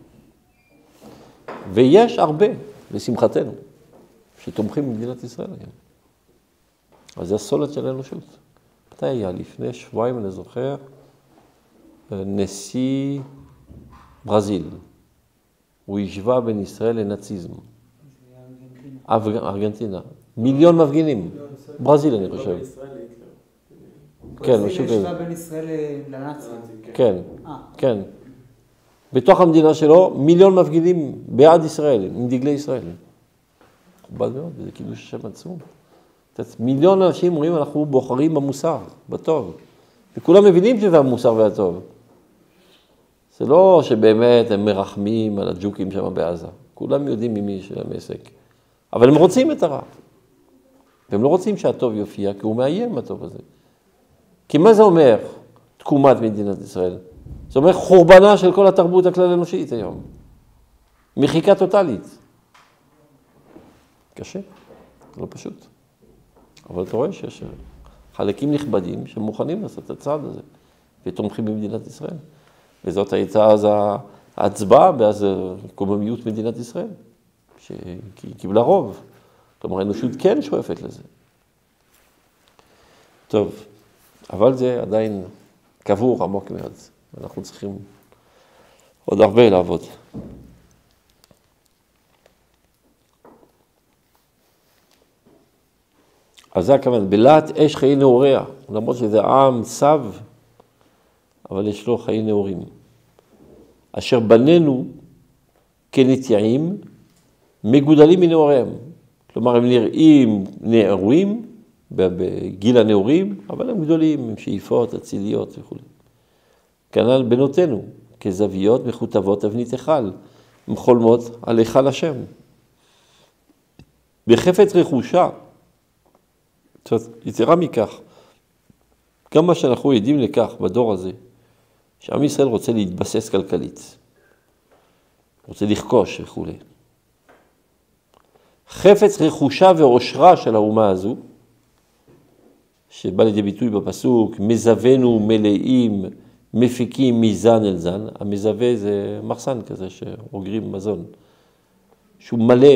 ויש הרבה, לשמחתנו, שתומכים במדינת ישראל היום. אז זה הסולת של האנושות. מתי היה? לפני שבועיים, אני זוכר, נשיא ברזיל. הוא השווה בין ישראל לנאציזם. ארגנטינה. מיליון מפגינים. ברזיל, אני חושב. כן, משהו כזה. השווה בין ישראל לנאצים. כן, כן. בתוך המדינה שלו, מיליון מפגינים בעד ישראל, עם דגלי ישראל. מכובד מאוד, זה קידוש השם עצום. מיליון אנשים אומרים, אנחנו בוחרים במוסר, בטוב. וכולם מבינים שזה המוסר והטוב. זה לא שבאמת הם מרחמים על הג'וקים שם בעזה. כולם יודעים ממי של המסק. אבל הם רוצים את הרע. והם לא רוצים שהטוב יופיע, כי הוא מאיים הטוב הזה. כי מה זה אומר, תקומת מדינת ישראל? זה אומר חורבנה של כל התרבות הכלל אנושית היום. מחיקה טוטלית. קשה, לא פשוט. אבל אתה רואה שיש חלקים נכבדים שמוכנים לעשות את הצעד הזה, ותומכים במדינת ישראל. וזאת הייתה אז ההצבעה באז קוממיות מדינת ישראל, שהיא קיבלה רוב. כלומר, האנושות כן שואפת לזה. טוב, אבל זה עדיין קבור עמוק מאוד. אנחנו צריכים עוד הרבה לעבוד. אז זה הכוונה, בלהט אש חיי נעוריה, למרות שזה עם סב, אבל יש לו חיי נעורים. אשר בנינו כנטייעים, מגודלים מנעוריהם. כלומר, הם נראים נעורים, בגיל הנעורים, אבל הם גדולים, עם שאיפות, אציליות וכו'. כנ"ל בנותינו, כזוויות מחוטבות אבנית היכל, עם חולמות על היכל השם. בחפץ רכושה, זאת אומרת, יתרה מכך, גם מה שאנחנו יודעים לכך בדור הזה, שעם ישראל רוצה להתבסס כלכלית, רוצה לכוש וכו'. חפץ רכושה ועושרה של האומה הזו, שבא לידי ביטוי בפסוק, מזוונו מלאים, מפיקים מזן אל זן. המזווה זה מחסן כזה שאוגרים מזון, שהוא מלא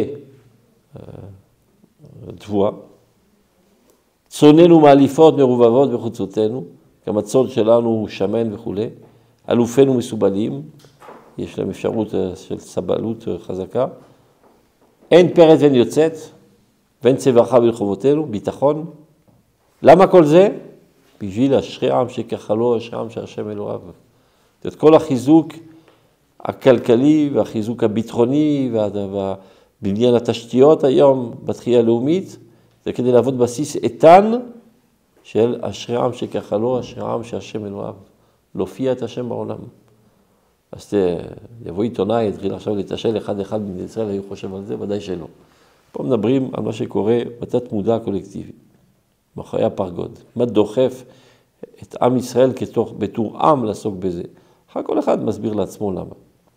תבואה. צוננו מאליפות מרובבות בחוצותינו, גם הצון שלנו הוא שמן וכו'. אלופינו מסובלים, יש להם אפשרות של סבלות חזקה. אין פרץ ואין יוצאת, ואין צבחה ברחובותינו, ביטחון. למה כל זה? בשביל אשרי עם שכחלו, אשרי עם שהשם אלוהיו. זאת אומרת, כל החיזוק הכלכלי והחיזוק הביטחוני ובניין התשתיות היום בתחייה הלאומית, זה כדי לעבוד בסיס איתן של אשרי העם שכחלו, אשרי העם שהשם אלוהיו. להופיע את השם בעולם. אז יבוא עיתונאי, יתחיל עכשיו לתשאל אחד אחד במדינת ישראל, היו חושב על זה, ודאי שלא. פה מדברים על מה שקורה בתת מודע הקולקטיבי, מאחורי הפרגוד. מה דוחף את עם ישראל כתוך, בתור עם לעסוק בזה. אחר כל אחד מסביר לעצמו למה.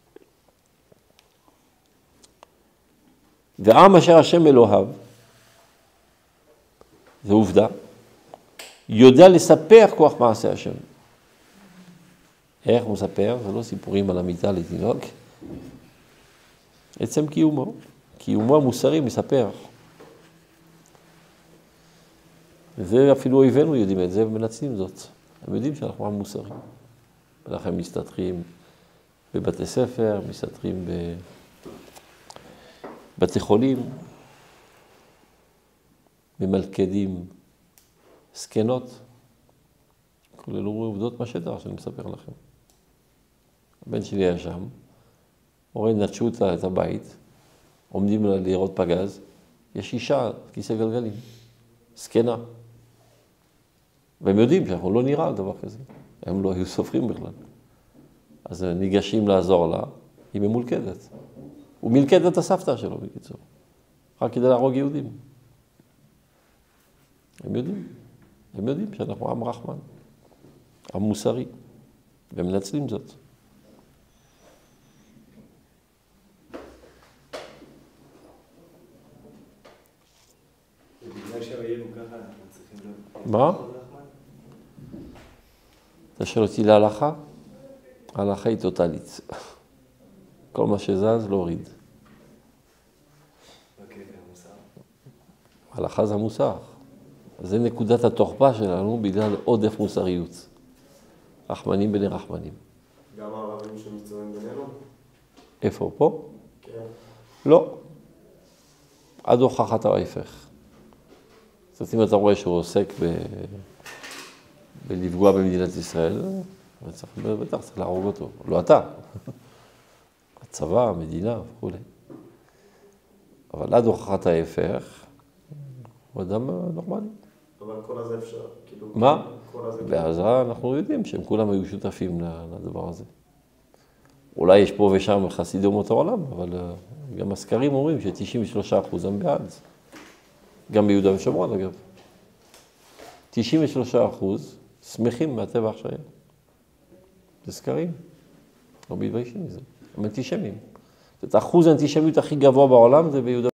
ועם אשר השם אלוהיו, זו עובדה, יודע לספר כוח מעשה השם. איך הוא מספר? זה לא סיפורים על המיטה לתינוק. עצם קיומו, קיומו המוסרי מספר. וזה אפילו אויבינו יודעים את זה ומנצלים זאת. הם יודעים שאנחנו עם מוסרי. ולכן מסתתרים בבתי ספר, מסתתרים בבתי חולים, ממלכדים סקנות. כוללו עובדות מהשטח שאני מספר לכם. הבן שלי היה שם, הורים נטשו את הבית, עומדים לראות פגז, יש אישה, כיסא גלגלים, סקנה. והם יודעים שאנחנו לא נראה על דבר כזה, הם לא היו סופרים בכלל. אז הם ניגשים לעזור לה, היא ממולכדת. הוא מלכד את הסבתא שלו בקיצור, רק כדי להרוג יהודים. הם יודעים, הם יודעים שאנחנו עם רחמן, עם מוסרי, והם מנצלים זאת. מה? אתה שואל אותי להלכה? ההלכה היא טוטלית. כל מה שזז להוריד. ההלכה זה המוסר. זה נקודת התוכפה שלנו בגלל עודף מוסריות. רחמנים בני רחמנים. גם הערבים שמצטרפים בינינו? איפה? פה? כן. לא. עד הוכחת ההפך. זאת אומרת, אם אתה רואה שהוא עוסק ב... בלפגוע במדינת ישראל, צריך, בטח צריך להרוג אותו. לא אתה. הצבא, המדינה וכו'. אבל עד הוכחת ההפך, הוא אדם נורמלי. אבל כל הזה אפשר, כאילו... מה? כל הזה... בעזה אנחנו יודעים שהם כולם היו שותפים לדבר הזה. אולי יש פה ושם חסידי אומות העולם, אבל גם הסקרים אומרים ש-תשעים ושלושה אחוז הם בעד. גם ביהודה ושומרון, אגב. תשעים ושלושה אחוז שמחים מהטבח שהיה. זה סקרים. לא מתביישים מזה. הם אנטישמים. זאת אחוז האנטישמיות הכי גבוה בעולם זה ביהודה